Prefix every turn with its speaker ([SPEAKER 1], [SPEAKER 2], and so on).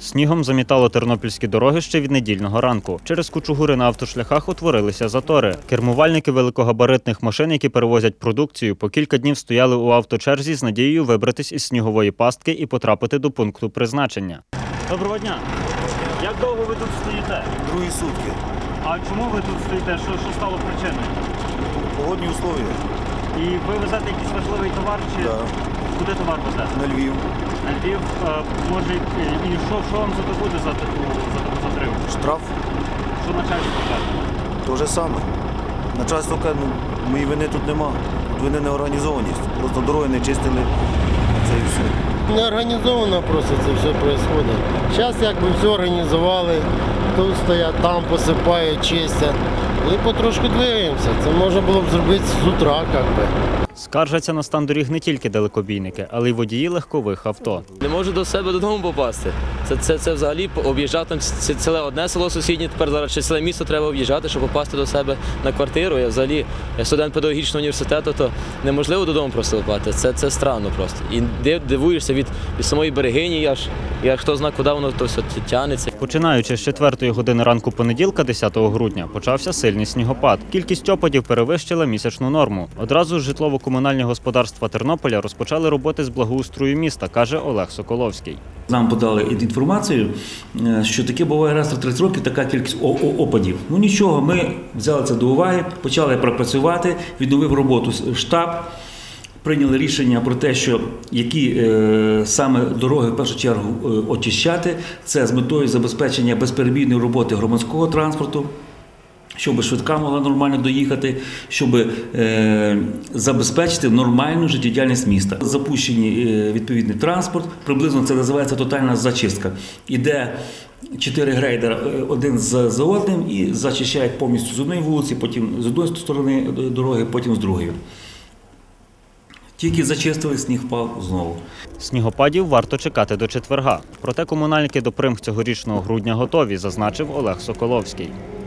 [SPEAKER 1] Снігом замітало тернопільські дороги ще від недільного ранку. Через кучугури на автошляхах утворилися затори. Кермувальники великогабаритних машин, які перевозять продукцію, по кілька днів стояли у авточерзі з надією вибратись із снігової пастки і потрапити до пункту призначення. Доброго дня! Як довго ви тут стоїте?
[SPEAKER 2] Другі сутки.
[SPEAKER 1] А чому ви тут стоїте? Що стало причиною?
[SPEAKER 2] Погодні условия.
[SPEAKER 1] І ви везете якийсь важливий товар? Чи
[SPEAKER 2] Да.
[SPEAKER 1] куди товар везете?
[SPEAKER 2] На Львів.
[SPEAKER 1] На Львів. Може, і що вам за то буде за таку затримку?
[SPEAKER 2] Штраф.
[SPEAKER 1] Що начальство каже?
[SPEAKER 2] То же саме. Начальство каже, моєї вини тут нема. Тут вини неорганізованість. Просто дороги не чистили. Це і все.
[SPEAKER 3] Неорганізовано просто це все відбувається. Зараз якби все організували, тут стоять, там посипають, чистять. І потрошку двигаємося. Це можна було б зробити з утра, якби.
[SPEAKER 1] Скаржаться на стан доріг не тільки далекобійники, але й водії легкових авто.
[SPEAKER 4] Не можу до себе додому попасти. Це взагалі об'їжджати ціле одне село сусіднє, тепер зараз ще ціле місто треба об'їжджати, щоб попасти до себе на квартиру. Я взагалі студент педагогічного університету, то неможливо додому просто попасти. Це странно просто. І дивуєшся від самої берегині, аж хто знає, куди воно то все тягнеться.
[SPEAKER 1] Починаючи з 4-ї години ранку понеділка, 10 грудня, почався сильний снігопад. Кількість опадів перевищила місячну норму. Одразу ж житлово-комунальні господарства Тернополя розпочали роботи з благоустрою міста, каже Олег Соколовський.
[SPEAKER 5] Нам подали інформацію, що таке буває раз в 30 років така кількість опадів. Ну нічого, ми взяли це до уваги, почали пропрацювати, відновив роботу штаб, прийняли рішення про те, що які саме дороги в першу чергу очищати. Це з метою забезпечення безперебійної роботи громадського транспорту, щоб швидка могла нормально доїхати, щоб забезпечити нормальну життєдіяльність міста. Запущений відповідний транспорт, приблизно це називається тотальна зачистка. Іде 4 грейдера один за одним і зачищають повністю з одної вулиці, потім з одної сторони дороги, потім з другої. Тільки зачистили, сніг впав знову.
[SPEAKER 1] Снігопадів варто чекати до четверга. Проте комунальники до примх цьогорічного грудня готові, зазначив Олег Соколовський.